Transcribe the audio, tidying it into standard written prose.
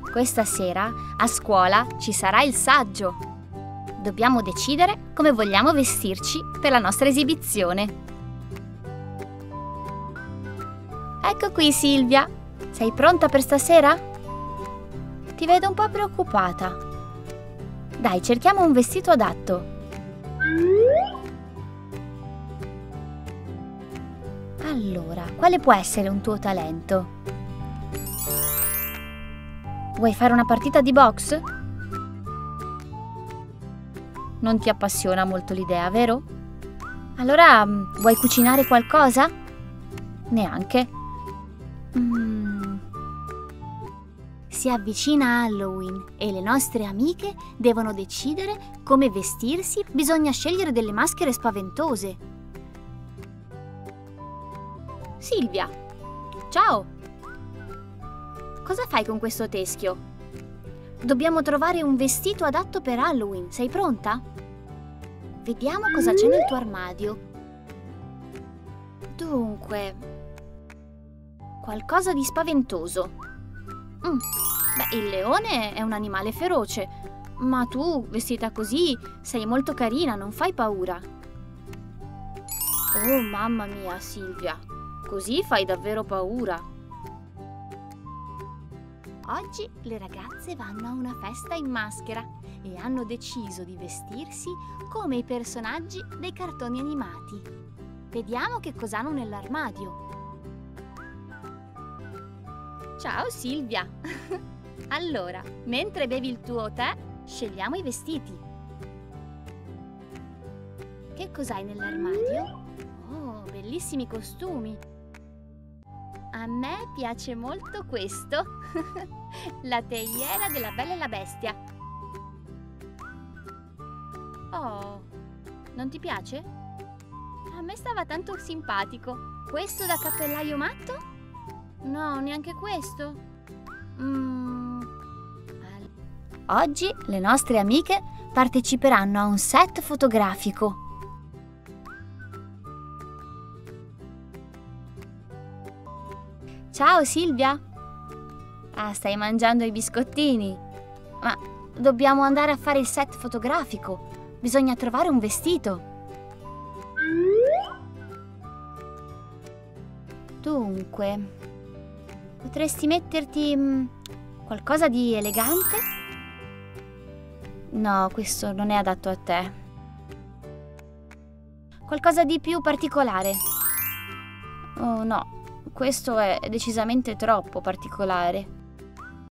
Questa sera a scuola ci sarà il saggio. Dobbiamo decidere come vogliamo vestirci per la nostra esibizione. Ecco qui Silvia, sei pronta per stasera? Ti vedo un po' preoccupata. Dai, cerchiamo un vestito adatto. Allora, quale può essere un tuo talento? Vuoi fare una partita di box? Non ti appassiona molto l'idea, vero? Allora, vuoi cucinare qualcosa? Neanche. Si avvicina Halloween e le nostre amiche devono decidere come vestirsi. Bisogna scegliere delle maschere spaventose. Silvia, ciao! Cosa fai con questo teschio? Dobbiamo trovare un vestito adatto per Halloween. Sei pronta? Vediamo cosa c'è nel tuo armadio. Dunque, qualcosa di spaventoso. Beh, il leone è un animale feroce, ma tu, vestita così, sei molto carina, non fai paura. Oh, mamma mia, Silvia, così fai davvero paura. Oggi le ragazze vanno a una festa in maschera e hanno deciso di vestirsi come i personaggi dei cartoni animati. Vediamo che cosa hanno nell'armadio. Ciao Silvia! Allora, mentre bevi il tuo tè, scegliamo i vestiti. Che cos'hai nell'armadio? Oh, bellissimi costumi! A me piace molto questo, la teiera della Bella e la Bestia. Oh, non ti piace? A me stava tanto simpatico. Questo da cappellaio matto? No, neanche questo. Oggi le nostre amiche parteciperanno a un set fotografico. Ciao Silvia! Ah, stai mangiando i biscottini. Ma dobbiamo andare a fare il set fotografico. Bisogna trovare un vestito. Dunque, potresti metterti qualcosa di elegante? No, questo non è adatto a te. Qualcosa di più particolare? Oh no, questo è decisamente troppo particolare.